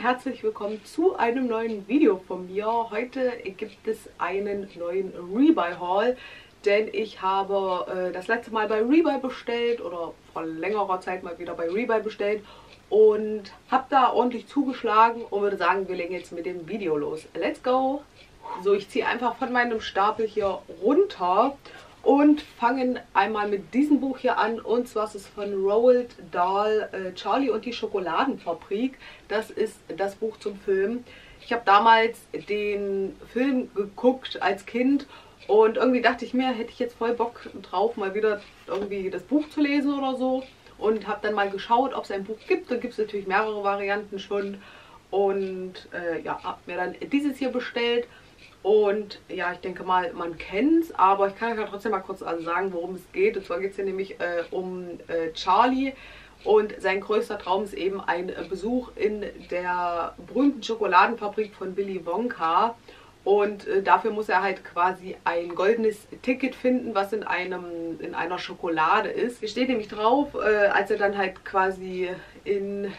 herzlich willkommen zu einem neuen Video von mir. Heute gibt es einen neuen Rebuy-Haul, denn ich habe das letzte Mal bei Rebuy bestellt oder vor längerer Zeit mal wieder bei Rebuy bestellt und habe da ordentlich zugeschlagen und würde sagen, wir legen jetzt mit dem Video los. Let's go! So, ich ziehe einfach von meinem Stapel hier runter und fangen einmal mit diesem Buch hier an, und zwar ist es von Roald Dahl, Charlie und die Schokoladenfabrik. Das ist das Buch zum Film. Ich habe damals den Film geguckt als Kind und irgendwie dachte ich mir, hätte ich jetzt voll Bock drauf, mal wieder irgendwie das Buch zu lesen oder so, und habe dann mal geschaut, ob es ein Buch gibt. Da gibt es natürlich mehrere Varianten schon und ja, habe mir dann dieses hier bestellt. Und ja, ich denke mal, man kennt es, aber ich kann euch ja trotzdem mal kurz sagen, worum es geht. Und zwar geht es hier nämlich um Charlie, und sein größter Traum ist eben ein Besuch in der berühmten Schokoladenfabrik von Willy Wonka. Und dafür muss er halt quasi ein goldenes Ticket finden, was in einer Schokolade ist. Hier steht nämlich drauf, als er dann halt quasi in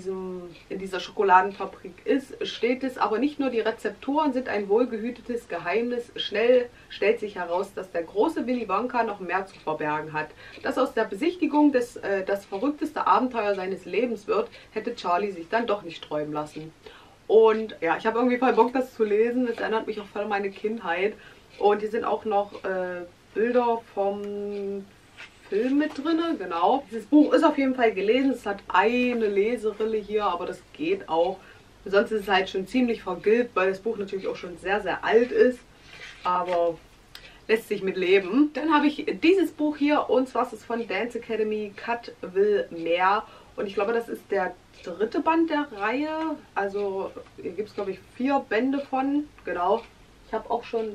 dieser Schokoladenfabrik ist, steht es: Aber nicht nur die Rezeptoren sind ein wohlgehütetes Geheimnis. Schnell stellt sich heraus, dass der große Willy Wonka noch mehr zu verbergen hat. Dass aus der Besichtigung das verrückteste Abenteuer seines Lebens wird, hätte Charlie sich dann doch nicht träumen lassen. Und ja, ich habe irgendwie voll Bock, das zu lesen. Es erinnert mich auch voll an meine Kindheit. Und hier sind auch noch Bilder vom Film mit drin, genau. Dieses Buch ist auf jeden Fall gelesen. Es hat eine Leserille hier, aber das geht auch. Sonst ist es halt schon ziemlich vergilbt, weil das Buch natürlich auch schon sehr, sehr alt ist. Aber lässt sich mit leben. Dann habe ich dieses Buch hier, und zwar ist es von Dance Academy, Kat will mehr. Und ich glaube, das ist der dritte Band der Reihe. Also hier gibt es, glaube ich, 4 Bände von. Genau. Ich habe auch schon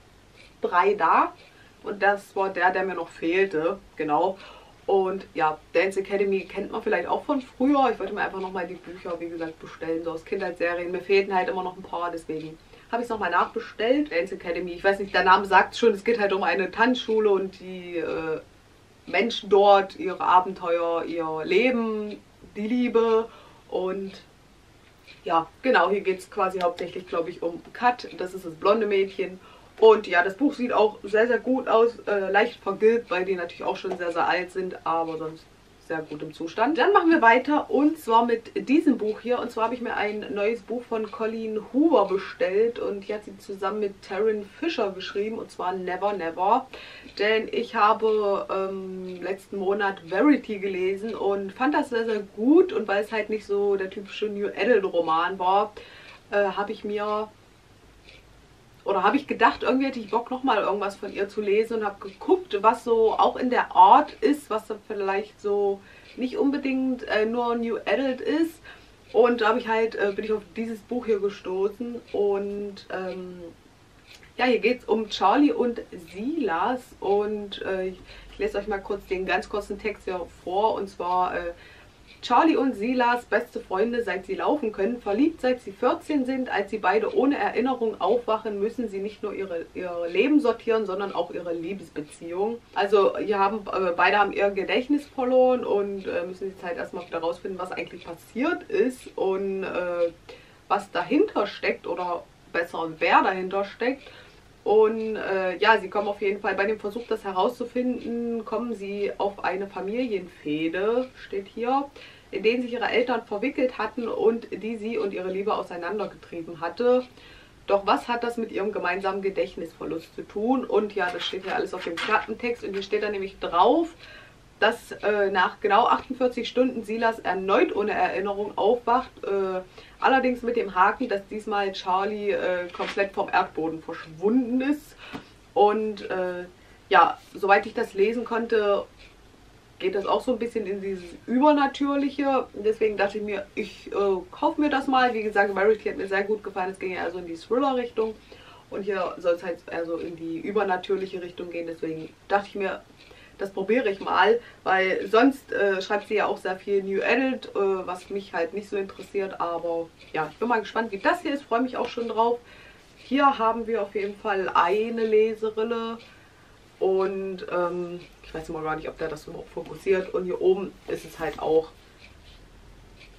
3 da. Und das war der mir noch fehlte. Genau. Und ja, Dance Academy kennt man vielleicht auch von früher. Ich wollte mir einfach nochmal die Bücher, wie gesagt, bestellen, so aus Kindheitsserien. Mir fehlten halt immer noch ein paar, deswegen habe ich es nochmal nachbestellt. Dance Academy, ich weiß nicht, der Name sagt schon, es geht halt um eine Tanzschule und die Menschen dort, ihre Abenteuer, ihr Leben, die Liebe. Und ja, genau, hier geht es quasi hauptsächlich, glaube ich, um Kat. Das ist das blonde Mädchen. Und ja, das Buch sieht auch sehr, sehr gut aus, leicht vergilbt, weil die natürlich auch schon sehr, sehr alt sind, aber sonst sehr gut im Zustand. Dann machen wir weiter, und zwar mit diesem Buch hier. Und zwar habe ich mir ein neues Buch von Colleen Hoover bestellt, und die hat sie zusammen mit Taryn Fisher geschrieben, und zwar Never Never. Denn ich habe letzten Monat Verity gelesen und fand das sehr, sehr gut, und weil es halt nicht so der typische New Adult Roman war, habe ich gedacht, irgendwie hätte ich Bock, nochmal irgendwas von ihr zu lesen, und habe geguckt, was so auch in der Art ist, was dann vielleicht so nicht unbedingt nur New Adult ist. Und da habe ich halt, bin ich auf dieses Buch hier gestoßen, und ja, hier geht es um Charlie und Silas, und ich lese euch mal kurz den ganz kurzen Text hier vor, und zwar: Charlie und Silas, beste Freunde, seit sie laufen können, verliebt, seit sie 14 sind. Als sie beide ohne Erinnerung aufwachen, müssen sie nicht nur ihr Leben sortieren, sondern auch ihre Liebesbeziehung. Also beide haben ihr Gedächtnis verloren und müssen jetzt halt erstmal wieder rausfinden, was eigentlich passiert ist und was dahinter steckt, oder besser, wer dahinter steckt. Und ja, sie kommen auf jeden Fall bei dem Versuch, das herauszufinden, kommen sie auf eine Familienfehde, steht hier, in denen sich ihre Eltern verwickelt hatten und die sie und ihre Liebe auseinandergetrieben hatte. Doch was hat das mit ihrem gemeinsamen Gedächtnisverlust zu tun? Und ja, das steht ja alles auf dem Klappentext, und hier steht dann nämlich drauf, dass nach genau 48 Stunden Silas erneut ohne Erinnerung aufwacht. Allerdings mit dem Haken, dass diesmal Charlie komplett vom Erdboden verschwunden ist. Und ja, soweit ich das lesen konnte, geht das auch so ein bisschen in dieses Übernatürliche. Deswegen dachte ich mir, ich kaufe mir das mal. Wie gesagt, Verity hat mir sehr gut gefallen. Es ging ja also in die Thriller-Richtung. Und hier soll es halt also in die übernatürliche Richtung gehen. Deswegen dachte ich mir, das probiere ich mal, weil sonst schreibt sie ja auch sehr viel New Adult, was mich halt nicht so interessiert. Aber ja, ich bin mal gespannt, wie das hier ist, freue mich auch schon drauf. Hier haben wir auf jeden Fall eine Leserille, und ich weiß immer gar nicht, ob der das überhaupt fokussiert. Und hier oben ist es halt auch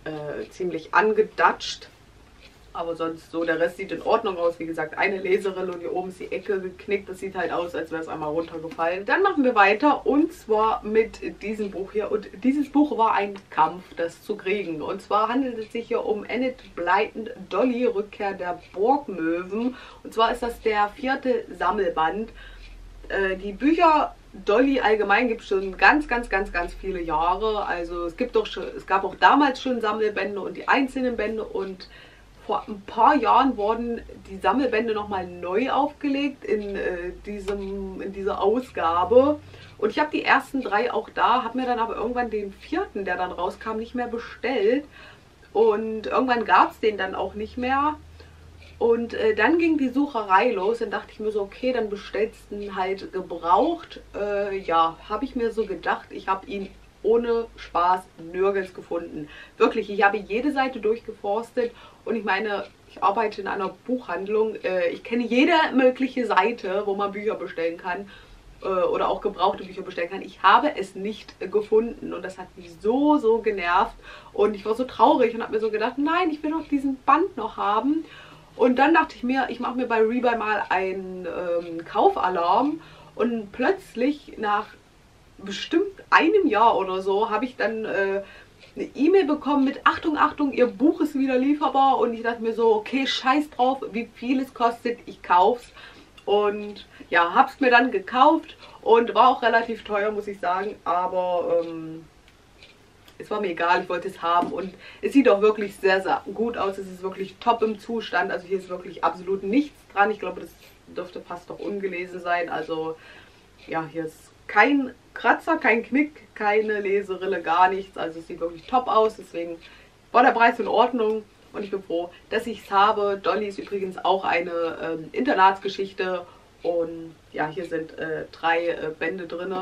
ziemlich angedatscht. Aber sonst so, der Rest sieht in Ordnung aus. Wie gesagt, eine Leserille und hier oben ist die Ecke geknickt. Das sieht halt aus, als wäre es einmal runtergefallen. Dann machen wir weiter und zwar mit diesem Buch hier. Und dieses Buch war ein Kampf, das zu kriegen. Und zwar handelt es sich hier um Enid Blyton Dolly, Rückkehr der Borgmöwen. Und zwar ist das der 4. Sammelband. Die Bücher Dolly allgemein gibt es schon ganz viele Jahre. Also es gab auch damals schon Sammelbände und die einzelnen Bände, und vor ein paar Jahren wurden die Sammelbände nochmal neu aufgelegt in dieser Ausgabe. Und ich habe die ersten 3 auch da, habe mir dann aber irgendwann den 4., der dann rauskam, nicht mehr bestellt. Und irgendwann gab es den dann auch nicht mehr. Und dann ging die Sucherei los und dachte ich mir so, okay, dann bestellst du ihn halt gebraucht. Ja, habe ich mir so gedacht, ich habe ihn ohne Spaß nirgends gefunden. Wirklich, ich habe jede Seite durchgeforstet und ich meine, ich arbeite in einer Buchhandlung. Ich kenne jede mögliche Seite, wo man Bücher bestellen kann oder auch gebrauchte Bücher bestellen kann. Ich habe es nicht gefunden und das hat mich so genervt und ich war so traurig und habe mir so gedacht, nein, ich will doch diesen Band noch haben. Und dann dachte ich mir, ich mache mir bei Rebuy mal einen Kaufalarm und plötzlich nach bestimmt einem Jahr oder so habe ich dann eine E-Mail bekommen mit Achtung, Achtung, Ihr Buch ist wieder lieferbar, und ich dachte mir so, okay, scheiß drauf, wie viel es kostet, ich kauf's. Und ja, hab's mir dann gekauft und war auch relativ teuer, muss ich sagen, aber es war mir egal, ich wollte es haben und es sieht auch wirklich sehr gut aus, es ist wirklich top im Zustand, also hier ist wirklich absolut nichts dran, ich glaube, das dürfte fast noch ungelesen sein, also ja, hier ist kein Kratzer, kein Knick, keine Leserille, gar nichts. Also es sieht wirklich top aus. Deswegen war der Preis in Ordnung und ich bin froh, dass ich es habe. Dolly ist übrigens auch eine Internatsgeschichte. Und ja, hier sind 3 Bände drin.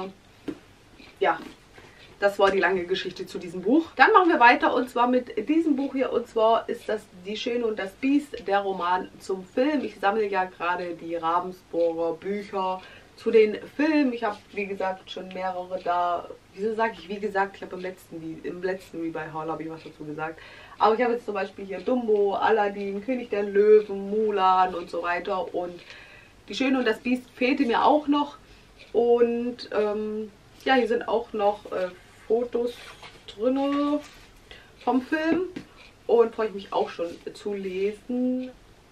Ja, das war die lange Geschichte zu diesem Buch. Dann machen wir weiter und zwar mit diesem Buch hier. Und zwar ist das Die Schöne und das Biest, der Roman zum Film. Ich sammle ja gerade die Ravensburger Bücher zu den Filmen. Ich habe, wie gesagt, schon mehrere da. Wieso sage ich, wie gesagt, ich habe im letzten Rebuy Haul habe ich was dazu gesagt. Aber ich habe jetzt zum Beispiel hier Dumbo, Aladdin, König der Löwen, Mulan und so weiter. Und Die Schöne und das Biest fehlte mir auch noch. Und ja, hier sind auch noch Fotos drin vom Film. Und freue ich mich auch schon zu lesen.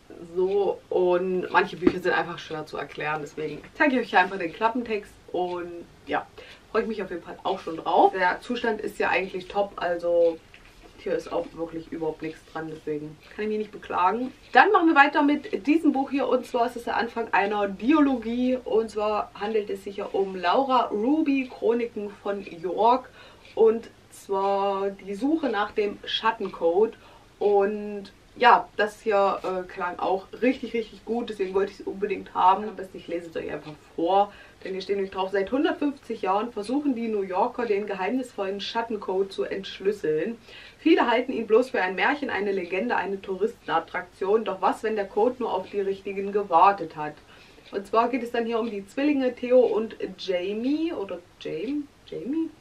So, und manche Bücher sind einfach schwer zu erklären, deswegen zeige ich euch hier einfach den Klappentext und ja, freue ich mich auf jeden Fall auch schon drauf. Der Zustand ist ja eigentlich top, also hier ist auch wirklich überhaupt nichts dran, deswegen kann ich mich nicht beklagen. Dann machen wir weiter mit diesem Buch hier, und zwar ist es der Anfang einer Dialogie, und zwar handelt es sich ja um Laura Ruby, Chroniken von York, und zwar die Suche nach dem Schattencode. Und ja, das hier klang auch richtig gut, deswegen wollte ich es unbedingt haben. Am besten, ich lese es euch einfach vor, denn hier steht nämlich drauf: Seit 150 Jahren versuchen die New Yorker, den geheimnisvollen Schattencode zu entschlüsseln. Viele halten ihn bloß für ein Märchen, eine Legende, eine Touristenattraktion. Doch was, wenn der Code nur auf die Richtigen gewartet hat? Und zwar geht es dann hier um die Zwillinge Theo und Jamie, oder Jamie?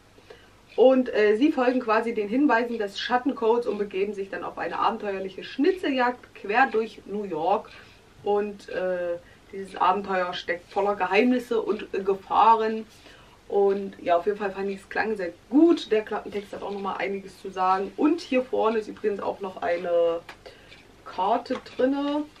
Und sie folgen quasi den Hinweisen des Schattencodes und begeben sich dann auf eine abenteuerliche Schnitzeljagd quer durch New York. Und dieses Abenteuer steckt voller Geheimnisse und Gefahren. Und ja, auf jeden Fall fand ich es klang sehr gut. Der Klappentext hat auch nochmal einiges zu sagen. Und hier vorne ist übrigens auch noch eine Karte drin,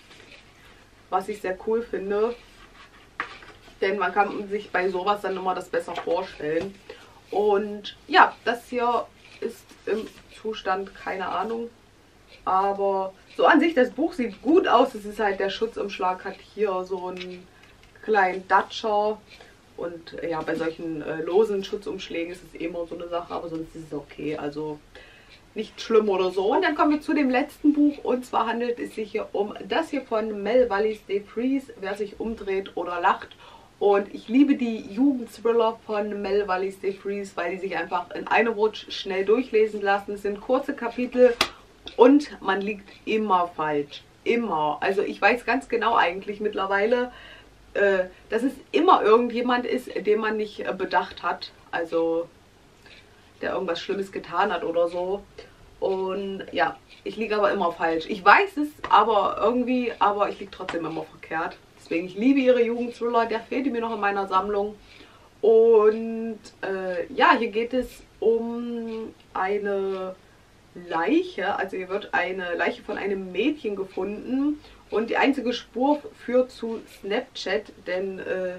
was ich sehr cool finde. Denn man kann sich bei sowas dann nochmal das besser vorstellen. Und ja, das hier ist im Zustand, keine Ahnung, aber so an sich, das Buch sieht gut aus. Es ist halt, der Schutzumschlag hat hier so einen kleinen Datscher, und ja, bei solchen losen Schutzumschlägen ist es immer so eine Sache, aber sonst ist es okay, also nicht schlimm oder so. Und dann kommen wir zu dem letzten Buch, und zwar handelt es sich hier um das hier von Mel Wallis de Vries, Wer sich umdreht oder lacht. Und ich liebe die Jugendthriller von Mel Wallis de Vries, weil die sich einfach in einem Rutsch schnell durchlesen lassen. Es sind kurze Kapitel und man liegt immer falsch. Immer. Also ich weiß ganz genau eigentlich mittlerweile, dass es immer irgendjemand ist, den man nicht bedacht hat. Also der irgendwas Schlimmes getan hat oder so. Und ja, ich liege aber immer falsch. Ich weiß es aber irgendwie, aber ich liege trotzdem immer verkehrt. Deswegen, ich liebe ihre Jugendthriller, der fehlte mir noch in meiner Sammlung. Und ja, hier geht es um eine Leiche. Also hier wird eine Leiche von einem Mädchen gefunden. Und die einzige Spur führt zu Snapchat, denn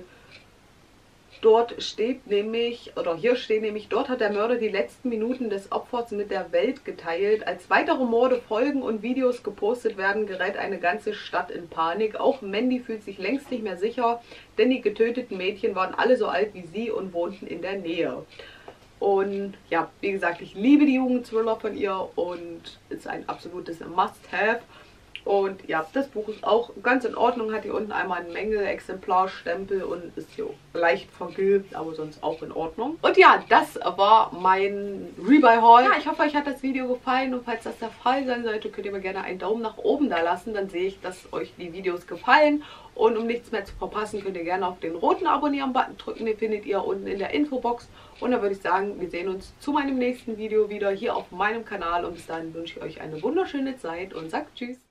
dort steht nämlich, oder hier steht nämlich, dort hat der Mörder die letzten Minuten des Opfers mit der Welt geteilt. Als weitere Morde folgen und Videos gepostet werden, gerät eine ganze Stadt in Panik. Auch Mandy fühlt sich längst nicht mehr sicher, denn die getöteten Mädchen waren alle so alt wie sie und wohnten in der Nähe. Und ja, wie gesagt, ich liebe die Jugendthriller von ihr und ist ein absolutes Must-Have. Und ja, das Buch ist auch ganz in Ordnung, hat hier unten einmal einen Mängel-Exemplarstempel und ist hier leicht vergilbt, aber sonst auch in Ordnung. Und ja, das war mein Rebuy-Haul. Ja, ich hoffe, euch hat das Video gefallen und falls das der Fall sein sollte, könnt ihr mir gerne einen Daumen nach oben da lassen, dann sehe ich, dass euch die Videos gefallen. Und um nichts mehr zu verpassen, könnt ihr gerne auf den roten Abonnieren-Button drücken, den findet ihr unten in der Infobox. Und dann würde ich sagen, wir sehen uns zu meinem nächsten Video wieder hier auf meinem Kanal und bis dahin wünsche ich euch eine wunderschöne Zeit und sagt Tschüss.